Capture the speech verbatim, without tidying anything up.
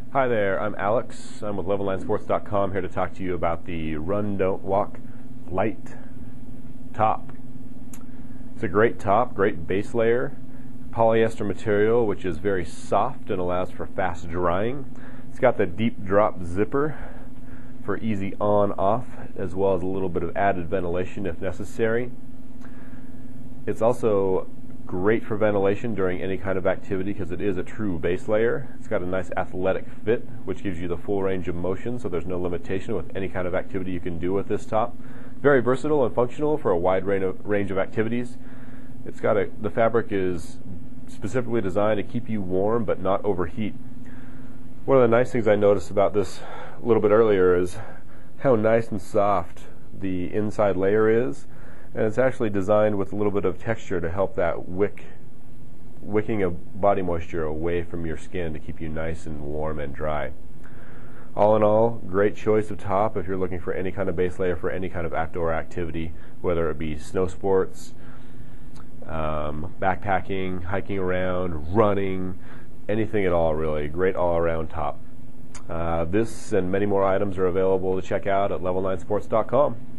Hi there, I'm Alex. I'm with level nine sports dot com here to talk to you about the Run Don't Walk Light top. It's a great top, great base layer, polyester material which is very soft and allows for fast drying. It's got the deep drop zipper for easy on-off as well as a little bit of added ventilation if necessary. It's also great for ventilation during any kind of activity because it is a true base layer. It's got a nice athletic fit which gives you the full range of motion, so there's no limitation with any kind of activity you can do with this top. Very versatile and functional for a wide range of activities. It's got a, the fabric is specifically designed to keep you warm but not overheat. One of the nice things I noticed about this a little bit earlier is how nice and soft the inside layer is. And it's actually designed with a little bit of texture to help that wick, wicking of body moisture away from your skin to keep you nice and warm and dry. All in all, great choice of top if you're looking for any kind of base layer for any kind of outdoor activity, whether it be snow sports, um, backpacking, hiking around, running, anything at all really. Great all-around top. Uh, this and many more items are available to check out at level nine sports dot com.